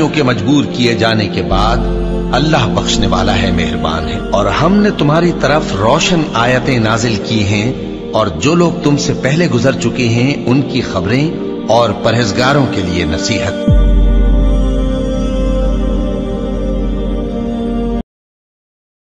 लालचों के मजबूर किए जाने के बाद अल्लाह बख्शने वाला है, मेहरबान है। और हमने तुम्हारी तरफ रोशन आयतें नाजिल की हैं और जो लोग तुमसे पहले गुजर चुके हैं उनकी खबरें और परहेजगारों के लिए नसीहत।